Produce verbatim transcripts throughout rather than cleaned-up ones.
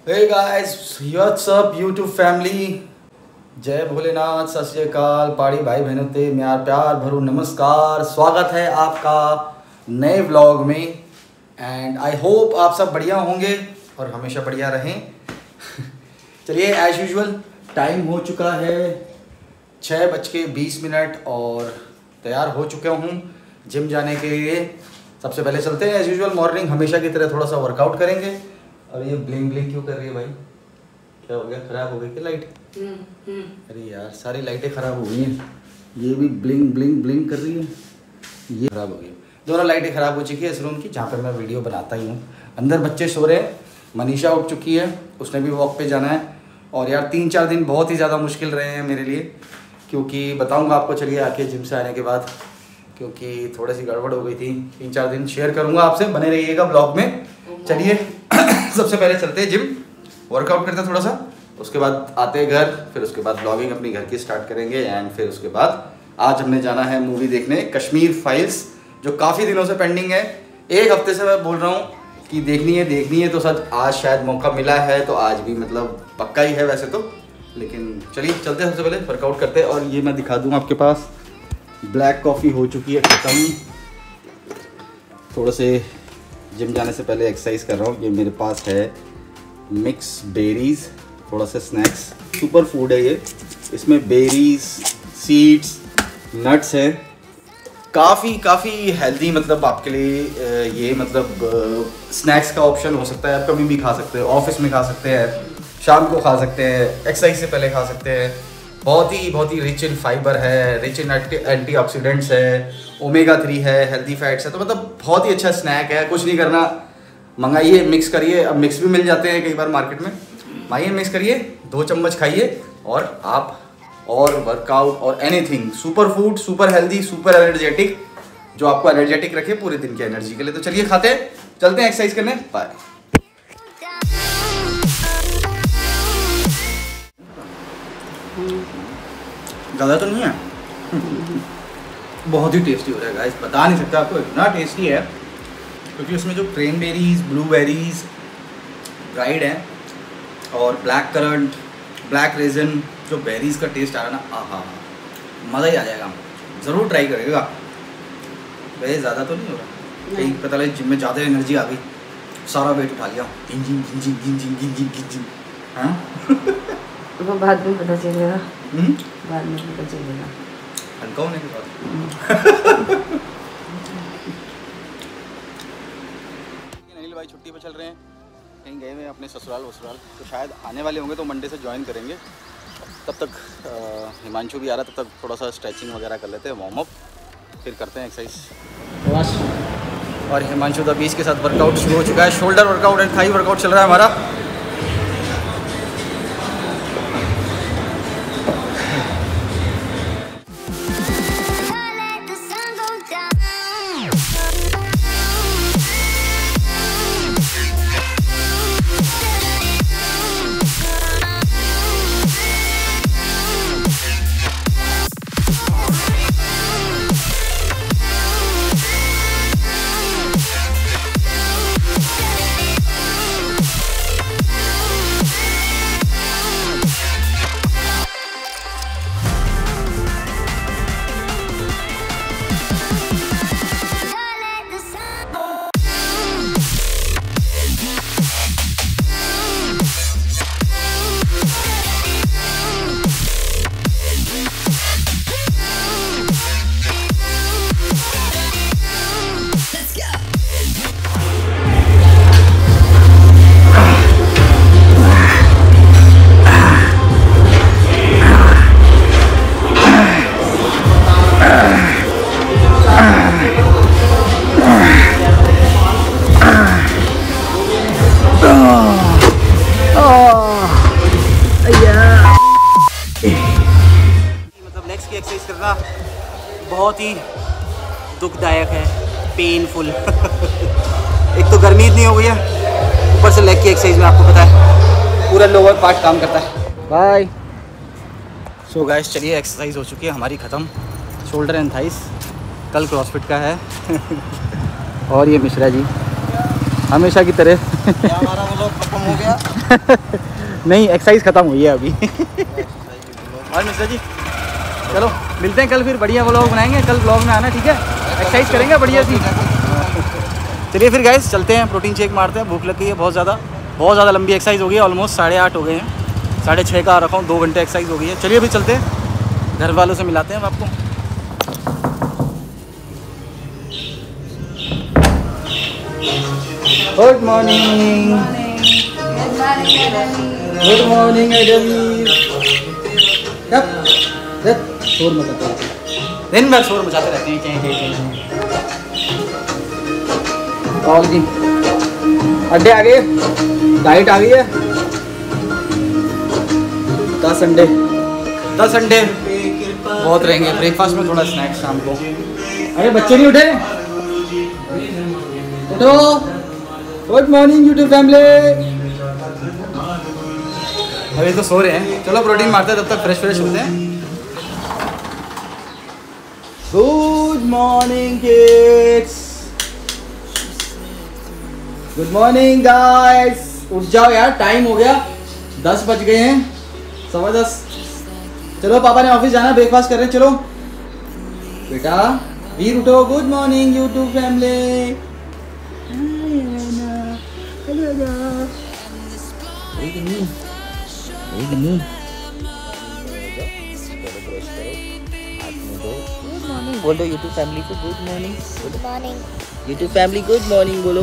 हे guys, what's up YouTube family. जय भोलेनाथ, सत श्री अकाल, पाड़ी भाई बहनों ते म्यार प्यार भरू नमस्कार। स्वागत है आपका नए व्लॉग में एंड आई होप आप सब बढ़िया होंगे और हमेशा बढ़िया रहें। चलिए एज यूजुअल टाइम हो चुका है छः बज के बीस मिनट और तैयार हो चुका हूँ जिम जाने के लिए। सबसे पहले चलते हैं एज यूजुअल मॉर्निंग हमेशा की तरह थोड़ा सा वर्कआउट करेंगे। और ये ब्लिंक ब्लिंक क्यों कर रही है भाई? क्या हो गया? खराब हो गई क्या लाइट? अरे यार सारी लाइटें खराब हो गई हैं। ये भी ब्लिंक ब्लिंक ब्लिंक कर रही है, ये खराब हो गई। दोनों लाइटें खराब हो चुकी है इस रूम की जहाँ पर मैं वीडियो बनाता ही हूँ। अंदर बच्चे सो रहे हैं, मनीषा उठ चुकी है, उसने भी वॉक पे जाना है। और यार तीन चार दिन बहुत ही ज़्यादा मुश्किल रहे हैं मेरे लिए, क्योंकि बताऊँगा आपको चलिए आके जिम से आने के बाद, क्योंकि थोड़ी सी गड़बड़ हो गई थी। तीन चार दिन शेयर करूँगा आपसे, बने रहिएगा ब्लॉग में। चलिए सबसे पहले चलते हैं जिम, वर्कआउट करते हैं थोड़ा सा, उसके बाद आते हैं घर, फिर उसके बाद ब्लॉगिंग अपनी घर की स्टार्ट करेंगे। एंड फिर उसके बाद आज हमने जाना है मूवी देखने, कश्मीर फाइल्स, जो काफ़ी दिनों से पेंडिंग है। एक हफ्ते से मैं बोल रहा हूँ कि देखनी है देखनी है, तो सच आज शायद मौका मिला है, तो आज भी मतलब पक्का ही है वैसे तो। लेकिन चलिए चलते हैं, सबसे पहले वर्कआउट करते हैं। और ये मैं दिखा दूँ आपके पास, ब्लैक कॉफ़ी हो चुकी है ख़त्म। थोड़े से जिम जाने से पहले एक्सरसाइज कर रहा हूँ। ये मेरे पास है मिक्स बेरीज, थोड़ा सा स्नैक्स, सुपर फूड है ये। इसमें बेरीज, सीड्स, नट्स है, काफ़ी काफ़ी हेल्दी, मतलब आपके लिए ये मतलब स्नैक्स का ऑप्शन हो सकता है। आप कभी भी खा सकते हैं, ऑफिस में खा सकते हैं, शाम को खा सकते हैं, एक्सरसाइज से पहले खा सकते हैं। बहुत ही बहुत ही रिच इन फाइबर है, रिच इन एंटीऑक्सीडेंट्स है, ओमेगा थ्री है, हेल्दी फैट्स है, तो मतलब बहुत ही अच्छा स्नैक है। कुछ नहीं करना, मंगाइए, मिक्स करिए। अब मिक्स भी मिल जाते हैं कई बार मार्केट में, आइए मिक्स करिए, दो चम्मच खाइए और आप और वर्कआउट और anything, super food, super healthy, super energetic, जो आपको एनर्जेटिक रखे पूरे दिन की एनर्जी के लिए। तो चलिए खाते हैं, चलते हैं एक्सरसाइज करने, बाय। ज़्यादा तो नहीं है, बहुत ही टेस्टी हो रहा है गाइस, बता नहीं सकता आपको, इतना टेस्टी है। क्योंकि उसमें जो क्रेनबेरीज, ब्लूबेरीज ड्राइड हैं और ब्लैक करंट, ब्लैक रेजन, जो बेरीज का टेस्ट आ रहा है ना, आहा मज़ा ही आ जाएगा। ज़रूर ट्राई करेगा। वैसे ज़्यादा तो नहीं हो रहा, कहीं पता लगे जिम में ज़्यादा एनर्जी आ गई, सारा वेट उठा लिया, गिंजिंग गिंजिंग गिंजिंग गिंजिंग गिंजिंग। हाँ वो बाद में पता चलेगा, बाद में पता चलेगा हल्का होने के बाद। अनिल भाई छुट्टी पे चल रहे हैं, कहीं गए हुए अपने ससुराल वसुराल, तो शायद आने वाले होंगे, तो मंडे से ज्वाइन करेंगे। तब तक हिमांशु भी आ रहा, तब तक थोड़ा सा स्ट्रेचिंग वगैरह कर लेते हैं, वार्म अप, फिर करते हैं एक्सरसाइज। और हिमांशु द बीस के साथ वर्कआउट शुरू हो चुका है, shoulder workout and thigh workout चल रहा है हमारा। बहुत ही दुखदायक है, पेनफुल। एक तो गर्मी इतनी हो गई है, ऊपर से लेग की एक्सरसाइज में आपको पता है पूरा लोअर पार्ट काम करता है। बाय। सो गाइस चलिए एक्सरसाइज हो चुकी है हमारी ख़त्म, शोल्डर एंड थाइस। कल क्रॉसफिट का है और ये मिश्रा जी हमेशा की तरह। क्या हमारा व्लॉग खत्म हो गया? नहीं, एक्सरसाइज खत्म हुई है अभी। और मिश्रा जी चलो मिलते हैं कल, फिर बढ़िया व्लॉग बनाएंगे। कल व्लॉग में आना, ठीक है? एक्सरसाइज करेंगे बढ़िया सी। चलिए फिर गाइस चलते हैं, प्रोटीन शेक मारते हैं, भूख लग गई है बहुत ज़्यादा। बहुत ज़्यादा लंबी एक्सरसाइज हो गई है, ऑलमोस्ट साढ़े आठ हो गए हैं, साढ़े छः का आ रखा हूँ, दो घंटे एक्सरसाइज हो गई है। चलिए अभी चलते हैं, घर वालों से मिलाते हैं हम आपको। Good morning, good morning Adveer. शोर मचाते रहते हैं, दिन भर शोर मचाते रहते हैं। कहीं कहीं कहीं और जी अड्डे आ गए, डाइट आ गई है। दस अंडे दस अंडे बहुत रहेंगे। ब्रेकफास्ट में थोड़ा स्नैक्स शाम को। अरे बच्चे नहीं उठे? उठो। Good morning YouTube family. अभी तो सो रहे हैं, चलो प्रोटीन मारते हैं, तब तक फ्रेश फ्रेश होते हैं। Good morning kids, good morning guys. उठ जाओ यार, टाइम हो गया, दस बज गए हैं, सवा दस। चलो पापा ने ऑफिस जाना, ब्रेकफास्ट कर रहे हैं। चलो बेटा वीर उठो। Good morning YouTube family. बोलो यूट्यूब फैमिली को good morning. Good morning YouTube family, good morning बोलो।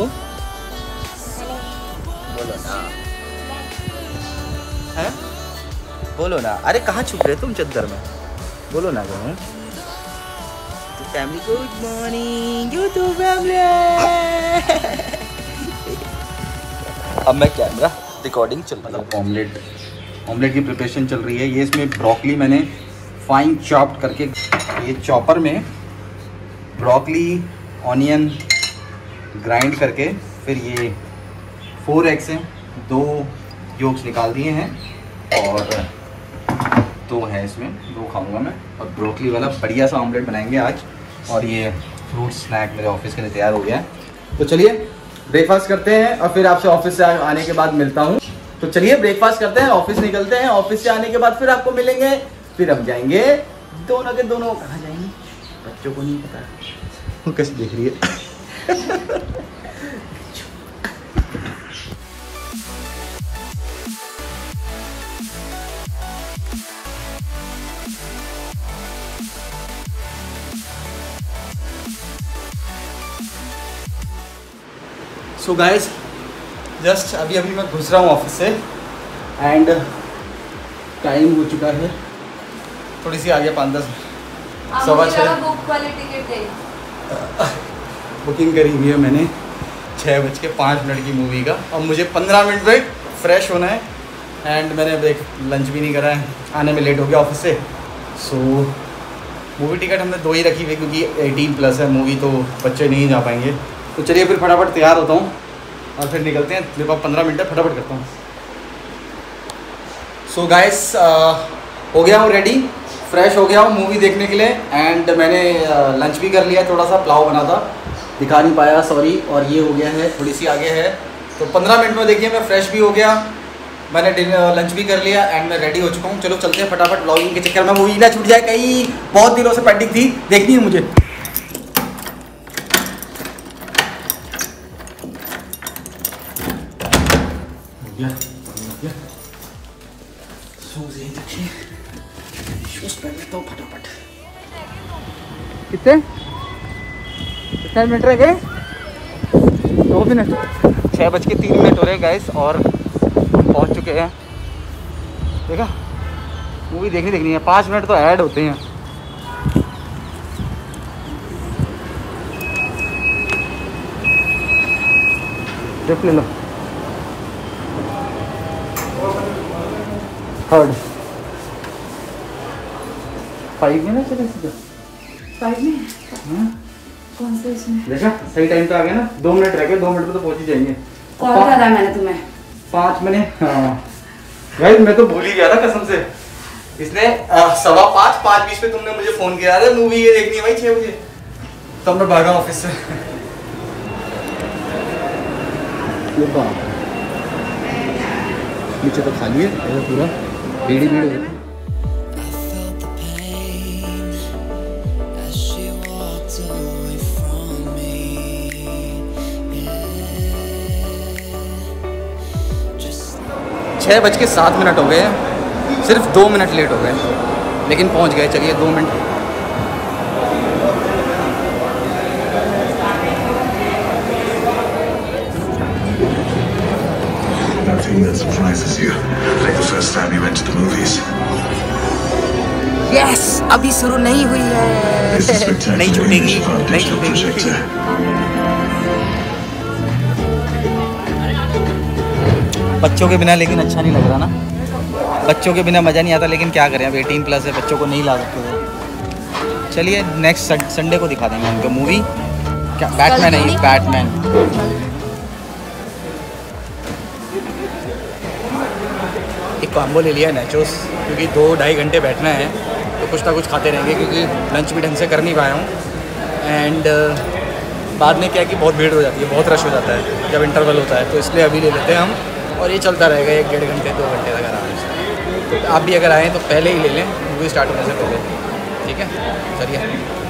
बोलो ना, है बोलो ना। अरे कहाँ छुप रहे तुम चद्दर में? बोलो ना करो। Family good morning YouTube family. अब मैं कैमरा रिकॉर्डिंग चल रहा है। ऑमलेट ऑमलेट की प्रिपरेशन चल रही है। ये इसमें ब्रोकली मैंने फाइन चॉप्ड करके, ये चॉपर में ब्रोकली ऑनियन ग्राइंड करके, फिर ये फोर एग्स हैं, दो योग्स निकाल दिए हैं और दो हैं इसमें, दो खाऊंगा मैं। और ब्रोकली वाला बढ़िया सा ऑमलेट बनाएंगे आज। और ये फ्रूट स्नैक मेरे ऑफिस के लिए तैयार हो गया है। तो चलिए ब्रेकफास्ट करते हैं और फिर आपसे ऑफिस से आने के बाद मिलता हूँ। तो चलिए ब्रेकफास्ट करते हैं, ऑफिस निकलते हैं। ऑफिस से आने के बाद फिर आपको मिलेंगे, फिर हम जाएंगे दोनों के दोनों। कहाँ जाएंगे बच्चों को नहीं पता, वो कैसे देख रही है। सो गाइस जस्ट अभी अभी मैं घुस रहा हूँ ऑफिस से एंड टाइम हो चुका है, थोड़ी सी आ गया पाँच दस सवा छः। बुक वाली टिकट दे। बुकिंग करी हुई है मैंने छः बज के पाँच मिनट की मूवी का। अब मुझे पंद्रह मिनट में फ्रेश होना है एंड मैंने देख लंच भी नहीं करा है, आने में लेट हो गया ऑफिस से। सो मूवी टिकट हमने दो ही रखी हुई क्योंकि एटीन प्लस है मूवी, तो बच्चे नहीं जा पाएंगे। तो चलिए फिर फटाफट तैयार होता हूँ और फिर निकलते हैं। मेरे पास पंद्रह मिनट है, फटाफट करता हूँ। सो गाइस हो गया हूँ रेडी, फ्रेश हो गया हूँ मूवी देखने के लिए एंड मैंने लंच भी कर लिया। थोड़ा सा पुलाव बना था, दिखा नहीं पाया सॉरी। और ये हो गया है, थोड़ी सी आगे है। तो पंद्रह मिनट में देखिए मैं फ्रेश भी हो गया, मैंने डिनर लंच भी कर लिया एंड मैं रेडी हो चुका हूँ। चलो चलते हैं फटाफट, व्लॉगिंग के चक्कर में मूवी ना छूट जाए कहीं, बहुत दिनों से पेंडिंग थी, देखनी है मुझे। शूज यहीं रखिए, शूज पहन लेता हूँ फटाफट। कितने कितने मिनट रह गए? दो मिनट, छः बज के तीन मिनट हो रहे हैं गाइस और पहुँच चुके हैं। देखा मूवी देखनी देखनी है, पाँच मिनट तो ऐड होते हैं। ट्रिप ले लो, थर्ड फाइव में ना चले सीधा फाइव में कौन सा इसमें? देखा सही टाइम पे आ गया ना, दो मिनट रह गए, दो मिनट में तो पहुंच ही जाएंगे। कॉल करा था मैंने तुम्हें पाँच मैंने, हाँ भाई मैं तो भूल ही गया था कसम से। इसने सवा पाँच पाँच बीस पे तुमने मुझे फोन किया था, मूवी ये देखनी है भाई छः बजे, तब मैं भागा ऑफिस से। ये बाप रे, नीचे तो खाली है, ऐसा पूरा भीड़ ही भीड़ है। छः बज के सात मिनट हो गए हैं, सिर्फ दो मिनट लेट हो गए लेकिन पहुंच गए। चलिए दो minute. Nothing that surprises you, like the first time you went to the movies. Yes, अभी शुरू नहीं हुई है। This is spectacular नहीं छूटेगी, image of our नहीं digital छूटेगी। projector. बच्चों के बिना लेकिन अच्छा नहीं लग रहा ना, बच्चों के बिना मज़ा नहीं आता, लेकिन क्या करें, अब एटीन प्लस है, बच्चों को नहीं ला सकते थे। चलिए नेक्स्ट संडे को दिखा देंगे उनको मूवी। क्या बैटमैन है, बैटमैन। एक कॉम्बो ले लिया नेचोस, क्योंकि दो ढाई घंटे बैठना है तो कुछ ना कुछ खाते रहेंगे, क्योंकि लंच भी ढंग से कर नहीं पाया हूँ। एंड बाद में क्या है कि बहुत भीड़ हो जाती है, बहुत रश हो जाता है जब इंटरवल होता है, तो इसलिए अभी ले लेते हैं हम, और ये चलता रहेगा एक डेढ़ घंटे दो घंटे तक आराम से। तो आप भी अगर आएँ तो पहले ही ले लें, मूवी स्टार्ट होने से पहले, ठीक है। चलिए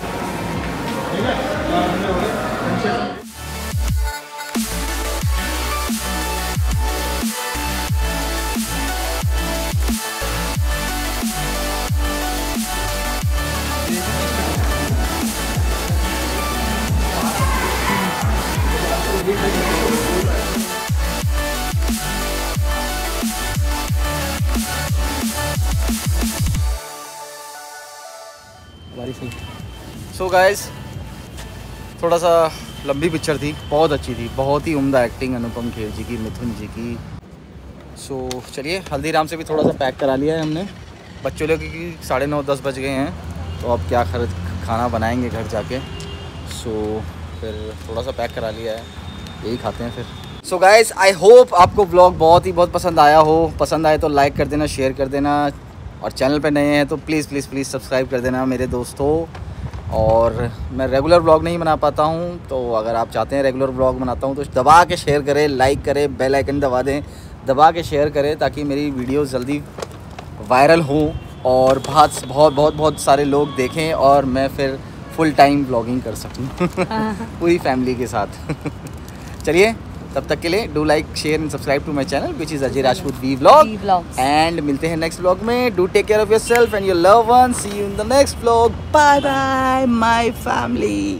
सो गाइस, थोड़ा सा लंबी पिक्चर थी, बहुत अच्छी थी, बहुत ही उम्दा एक्टिंग अनुपम खेर जी की, मिथुन जी की। सो so, चलिए हल्दीराम से भी थोड़ा सा पैक करा लिया है हमने, बच्चों लोग की साढ़े नौ दस बज गए हैं, तो अब क्या खर खाना बनाएंगे घर जाके। सो so, फिर थोड़ा सा पैक करा लिया है, यही खाते हैं फिर। सो गाइस, आई होप आपको व्लॉग बहुत ही बहुत पसंद आया हो। पसंद आए तो लाइक कर देना, शेयर कर देना, और चैनल पे नए हैं तो प्लीज़ प्लीज़ प्लीज़ सब्सक्राइब कर देना मेरे दोस्तों। और मैं रेगुलर व्लॉग नहीं बना पाता हूँ, तो अगर आप चाहते हैं रेगुलर व्लॉग बनाता हूँ तो दबा के शेयर करें, लाइक करें, बेल आइकन दबा दें, दबा के शेयर करें, ताकि मेरी वीडियो जल्दी वायरल हो और बहुत बहुत बहुत बहुत सारे लोग देखें, और मैं फिर फुल टाइम व्लॉगिंग कर सकूँ पूरी फैमिली के साथ। चलिए तब तक के लिए do like share and subscribe to my channel which is Ajay Rajput V vlog, and मिलते हैं नेक्स्ट व्लॉग में। Do take care of yourself and your love one. See you in the next vlog. Bye bye my family.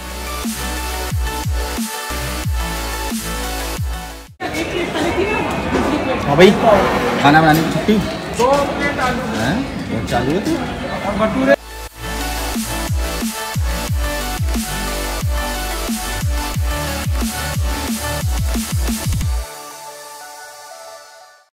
हाँ भाई, खाना बनाने की छुट्टी चालू है।